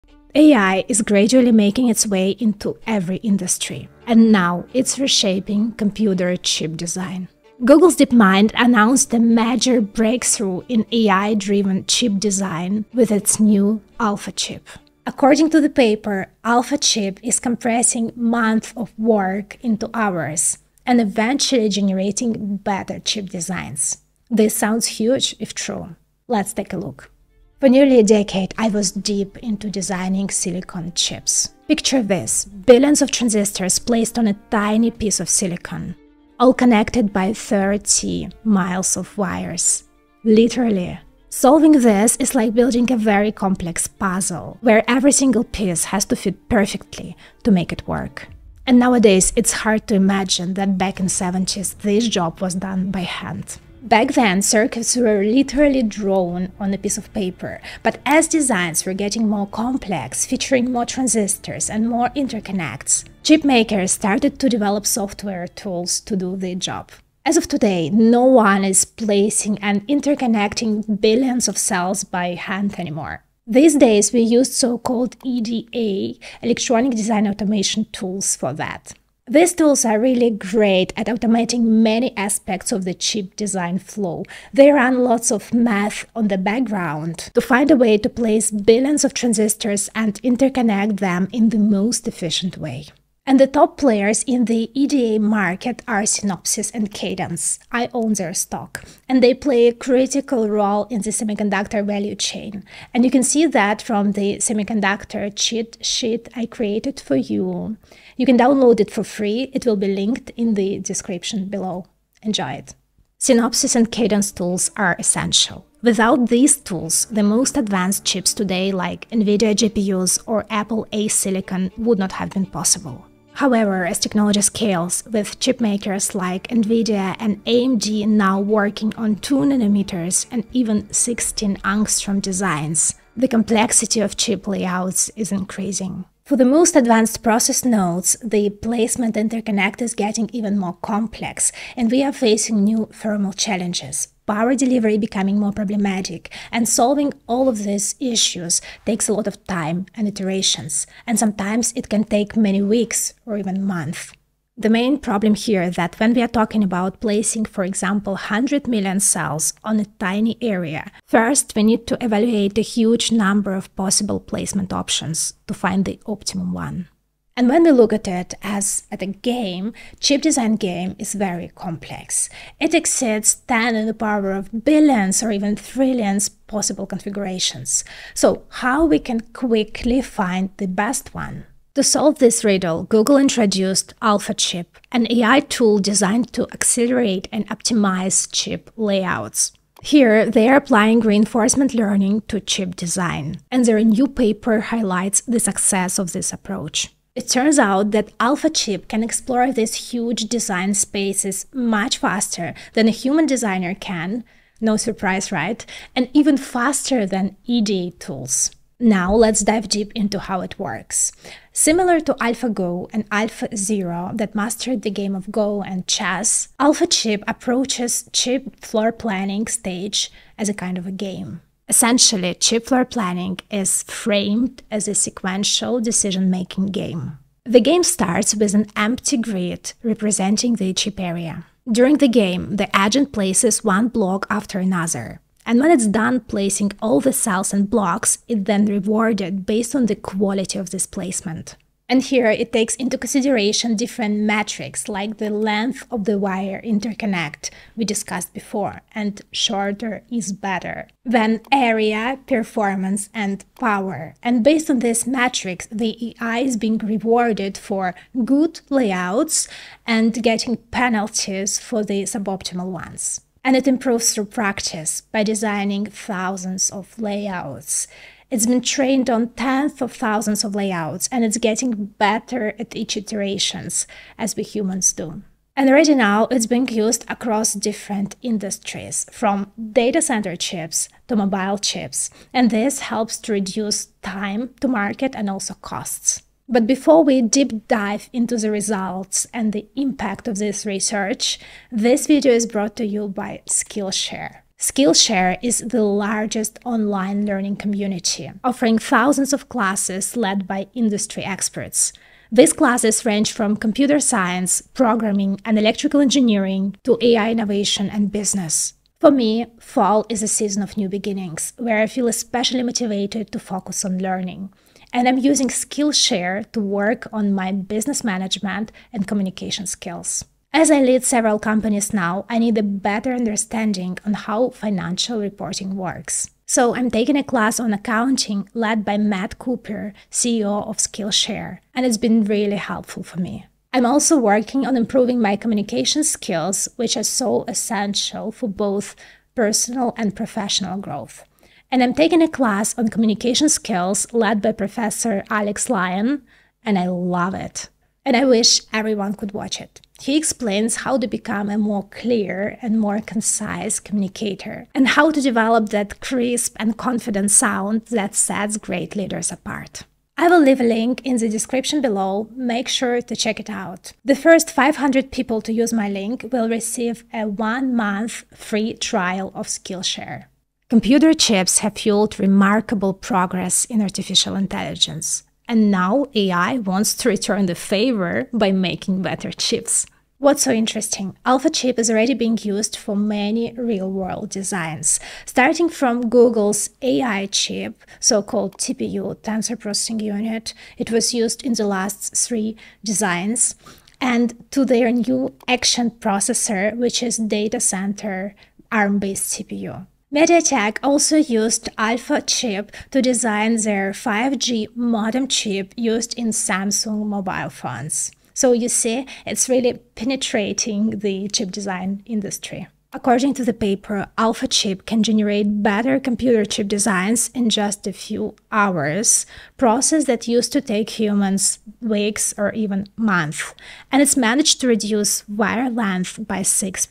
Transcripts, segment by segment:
AI is gradually making its way into every industry, and now it's reshaping computer chip design. Google's DeepMind announced a major breakthrough in AI-driven chip design with its new Alpha chip. According to the paper, Alpha chip is compressing months of work into hours and eventually generating better chip designs. This sounds huge if true. Let's take a look. For nearly a decade, I was deep into designing silicon chips. Picture this: billions of transistors placed on a tiny piece of silicon, all connected by 30 miles of wires. Literally. Solving this is like building a very complex puzzle, where every single piece has to fit perfectly to make it work. And nowadays, it's hard to imagine that back in the 70s, this job was done by hand. Back then, circuits were literally drawn on a piece of paper, but as designs were getting more complex, featuring more transistors and more interconnects, chip makers started to develop software tools to do the job. As of today, no one is placing and interconnecting billions of cells by hand anymore. These days, we use so-called EDA, electronic design automation tools, for that. These tools are really great at automating many aspects of the chip design flow. They run lots of math on the background to find a way to place billions of transistors and interconnect them in the most efficient way. And the top players in the EDA market are Synopsys and Cadence. I own their stock, and they play a critical role in the semiconductor value chain. And you can see that from the semiconductor cheat sheet I created for you. You can download it for free. It will be linked in the description below. Enjoy it. Synopsys and Cadence tools are essential. Without these tools, the most advanced chips today, like NVIDIA GPUs or Apple A silicon, would not have been possible. However, as technology scales, with chip makers like NVIDIA and AMD now working on 2 nanometers and even 16 angstrom designs, the complexity of chip layouts is increasing. For the most advanced process nodes, the placement interconnect is getting even more complex, and we are facing new thermal challenges. Power delivery becoming more problematic, and solving all of these issues takes a lot of time and iterations, and sometimes it can take many weeks or even months. The main problem here is that when we are talking about placing, for example, 100 million cells on a tiny area, first we need to evaluate a huge number of possible placement options to find the optimum one. And when we look at it as at a game, chip design game is very complex. It exceeds 10 in the power of billions or even trillions possible configurations. So how we can quickly find the best one? To solve this riddle, Google introduced Alpha Chip, an AI tool designed to accelerate and optimize chip layouts. Here, they are applying reinforcement learning to chip design, and their new paper highlights the success of this approach. It turns out that Alpha Chip can explore these huge design spaces much faster than a human designer can, no surprise, right? And even faster than EDA tools. Now let's dive deep into how it works. Similar to AlphaGo and AlphaZero that mastered the game of Go and chess, Alpha Chip approaches chip floor planning stage as a kind of a game. Essentially, chip floor planning is framed as a sequential decision-making game. The game starts with an empty grid representing the chip area. During the game, the agent places one block after another. And when it's done placing all the cells and blocks, it's then rewarded based on the quality of this placement. And here it takes into consideration different metrics like the length of the wire interconnect we discussed before, and shorter is better, then area, performance, and power. And based on these metrics, the AI is being rewarded for good layouts and getting penalties for the suboptimal ones. And it improves through practice by designing thousands of layouts. It's been trained on tens of thousands of layouts, and it's getting better at each iterations, as we humans do. And already now, it's being used across different industries, from data center chips to mobile chips, and this helps to reduce time to market and also costs. But before we deep dive into the results and the impact of this research, this video is brought to you by Skillshare. Skillshare is the largest online learning community, offering thousands of classes led by industry experts. These classes range from computer science, programming, and electrical engineering to AI innovation and business. For me, fall is a season of new beginnings, where I feel especially motivated to focus on learning. And I'm using Skillshare to work on my business management and communication skills. As I lead several companies now, I need a better understanding on how financial reporting works. So I'm taking a class on accounting led by Matt Cooper, CEO of Skillshare, and it's been really helpful for me. I'm also working on improving my communication skills, which are so essential for both personal and professional growth. And I'm taking a class on communication skills led by Professor Alex Lyon, and I love it. And I wish everyone could watch it. He explains how to become a more clear and more concise communicator, and how to develop that crisp and confident sound that sets great leaders apart. I will leave a link in the description below. Make sure to check it out. The first 500 people to use my link will receive a 1-month free trial of Skillshare. Computer chips have fueled remarkable progress in artificial intelligence. And now AI wants to return the favor by making better chips. What's so interesting? Alpha chip is already being used for many real-world designs, starting from Google's AI chip, so-called TPU, Tensor Processing Unit. It was used in the last 3 designs, and to their new Action processor, which is data center ARM-based CPU. MediaTek also used Alpha chip to design their 5G modem chip used in Samsung mobile phones. So you see, it's really penetrating the chip design industry. According to the paper, Alpha chip can generate better computer chip designs in just a few hours, process that used to take humans weeks or even months. And it's managed to reduce wire length by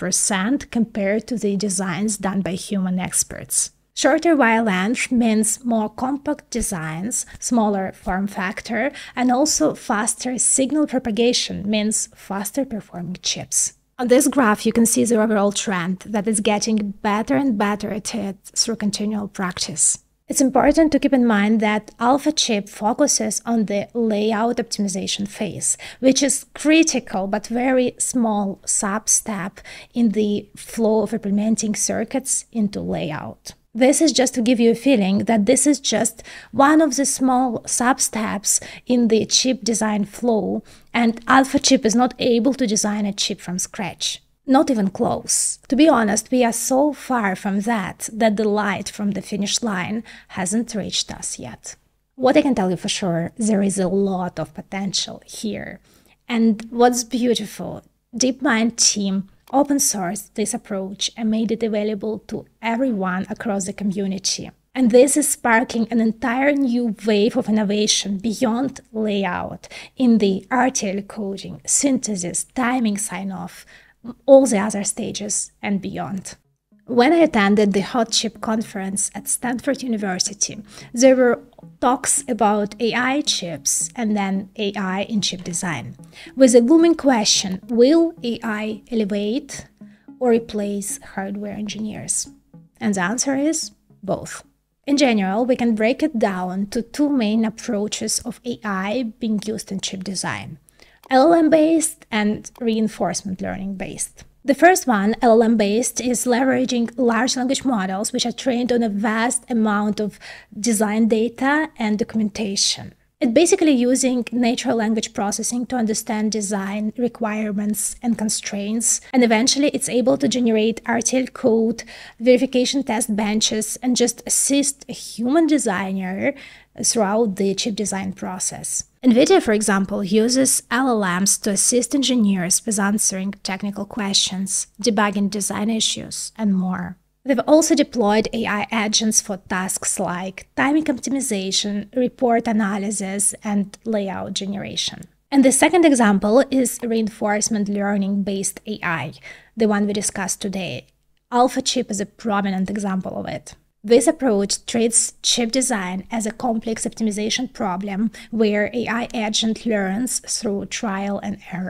6% compared to the designs done by human experts. Shorter wire length means more compact designs, smaller form factor, and also faster signal propagation means faster performing chips. On this graph, you can see the overall trend that is getting better and better at it through continual practice. It's important to keep in mind that Alpha chip focuses on the layout optimization phase, which is critical but very small sub-step in the flow of implementing circuits into layout. This is just to give you a feeling that this is just one of the small sub-steps in the chip design flow, and Alpha chip is not able to design a chip from scratch. Not even close. To be honest, we are so far from that the light from the finish line hasn't reached us yet. What I can tell you for sure, there is a lot of potential here. And what's beautiful, DeepMind team open sourced this approach and made it available to everyone across the community. And this is sparking an entire new wave of innovation beyond layout in the RTL coding, synthesis, timing sign-off, all the other stages and beyond. When I attended the Hot Chip conference at Stanford University, there were talks about AI chips and then AI in chip design, with a looming question: will AI elevate or replace hardware engineers? And the answer is both. In general, we can break it down to 2 main approaches of AI being used in chip design: LLM-based and reinforcement learning-based. The first one, LLM-based, is leveraging large language models which are trained on a vast amount of design data and documentation. It's basically using natural language processing to understand design requirements and constraints, and eventually it's able to generate RTL code, verification test benches, and just assist a human designer throughout the chip design process. NVIDIA, for example, uses LLMs to assist engineers with answering technical questions, debugging design issues, and more. They've also deployed AI agents for tasks like timing optimization, report analysis, and layout generation. And the second example is reinforcement learning-based AI, the one we discussed today. Alpha chip is a prominent example of it. This approach treats chip design as a complex optimization problem where AI agent learns through trial and error.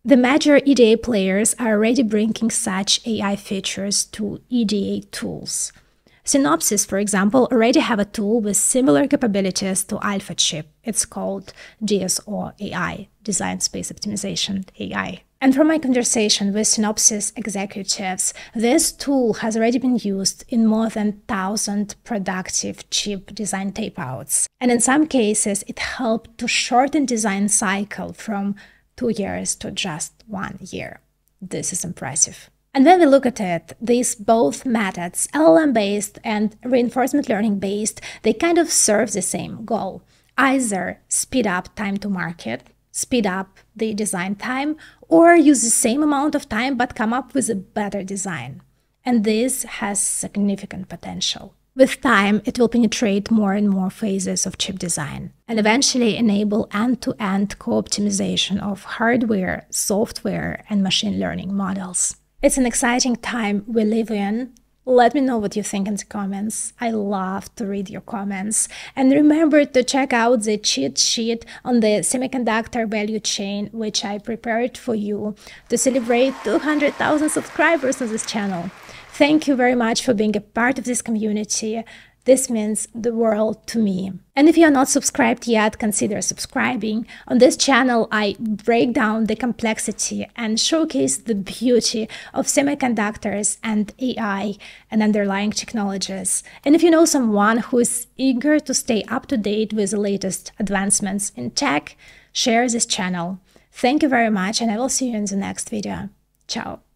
The major EDA players are already bringing such AI features to EDA tools. Synopsys, for example, already have a tool with similar capabilities to AlphaChip. It's called DSO AI, Design Space Optimization AI. And from my conversation with Synopsys executives, this tool has already been used in more than 1,000 productive chip design tapeouts. And in some cases, it helped to shorten design cycle from 2 years to just 1 year. This is impressive. And when we look at it, these both methods, LLM-based and reinforcement learning-based, they kind of serve the same goal. Either speed up time to market, speed up the design time, or use the same amount of time but come up with a better design. And this has significant potential. With time, it will penetrate more and more phases of chip design and eventually enable end-to-end co-optimization of hardware, software, and machine learning models. It's an exciting time we live in. Let me know what you think in the comments. I love to read your comments. And remember to check out the cheat sheet on the semiconductor value chain, which I prepared for you to celebrate 200,000 subscribers on this channel. Thank you very much for being a part of this community. This means the world to me. And if you are not subscribed yet, consider subscribing. On this channel, I break down the complexity and showcase the beauty of semiconductors and AI and underlying technologies. And if you know someone who is eager to stay up to date with the latest advancements in tech, share this channel. Thank you very much, and I will see you in the next video. Ciao.